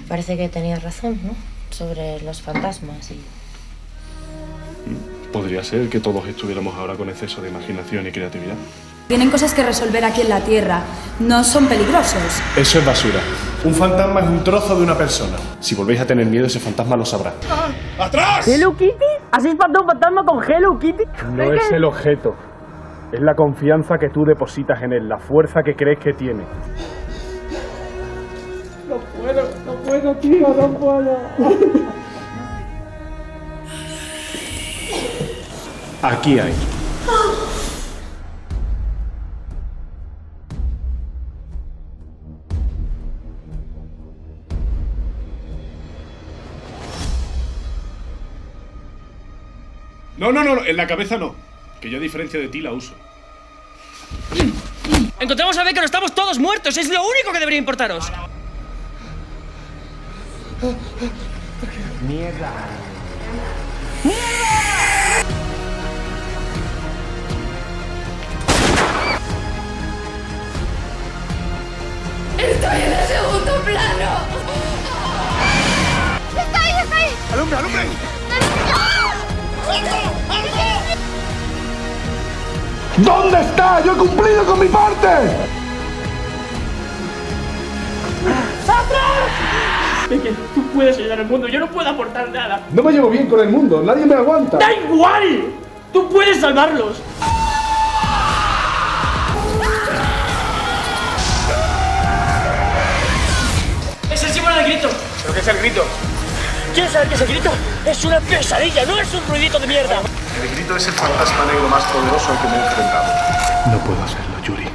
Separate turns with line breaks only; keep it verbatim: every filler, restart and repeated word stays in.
Parece que tenías razón, ¿no? Sobre los fantasmas y...
Podría ser que todos estuviéramos ahora con exceso de imaginación y creatividad.
Tienen cosas que resolver aquí en la Tierra. No son peligrosos.
Eso es basura. Un fantasma es un trozo de una persona. Si volvéis a tener miedo, ese fantasma lo sabrá.
¡Ah! ¡Atrás!
¿Hello Kitty? ¿Has espantado un fantasma con Hello Kitty?
No es el objeto. Es la confianza que tú depositas en él, la fuerza que crees que tiene.
No puedo, no puedo, tío, no puedo.
Aquí hay. No, no, no, en la cabeza no. Que yo a diferencia de ti la uso.
Encontramos a Becker, estamos todos muertos, es lo único que debería importaros.
Mierda.
¡Estoy en el segundo plano! ¡Está ahí, está ahí!
¡Alumbre, alumbre!
¿Dónde está? ¡Yo he cumplido con mi parte!
Becker, tú puedes ayudar al mundo, yo no puedo aportar nada.
No me llevo bien con el mundo, nadie me aguanta.
¡Da igual! ¡Tú puedes salvarlos!
Es el símbolo del grito.
¿Pero qué es el grito?
¿Quieres saber qué es el grito? Es una pesadilla, no es un ruidito de mierda.
El grito es el fantasma negro más poderoso al que me he enfrentado. No puedo hacerlo, Yuri.